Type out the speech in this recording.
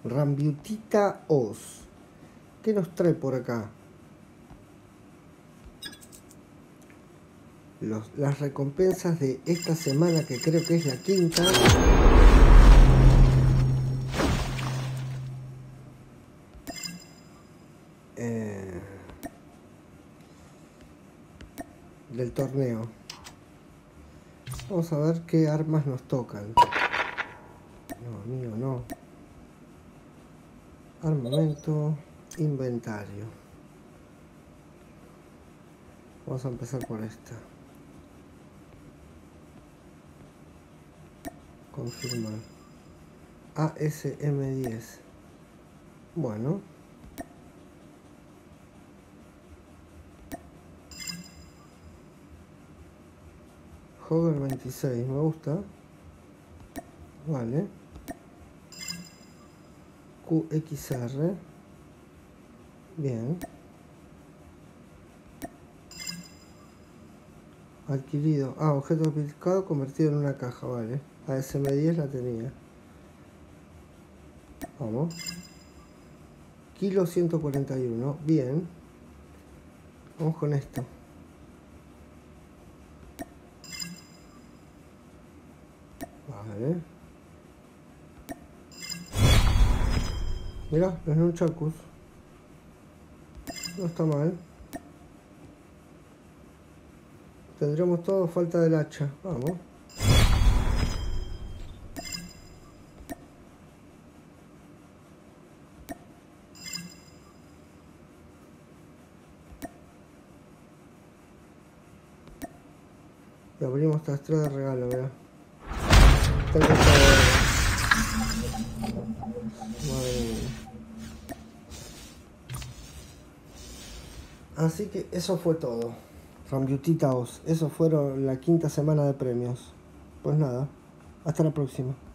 Rambiutita Oz. ¿Qué nos trae por acá? Las recompensas de esta semana, que creo que es la quinta. Del torneo. Vamos a ver qué armas nos tocan. No, amigo, no. Armamento, inventario. Vamos a empezar por esta. Confirmar. ASM10. Bueno. Hover 26, me gusta. Vale. QXR. Bien. Adquirido. Ah, objeto duplicado convertido en una caja, vale. ASM10 la tenía. Vamos. Kilo 141. Bien. Vamos con esto. Vale. Mira, los nunchakus. No está mal. Tendremos todo, falta del hacha. Vamos. Y abrimos esta estrella de regalo, mira. Tengo todo. Madre mía. Así que eso fue todo. Rambiutita Oz. Eso fueron la quinta semana de premios. Pues nada, hasta la próxima.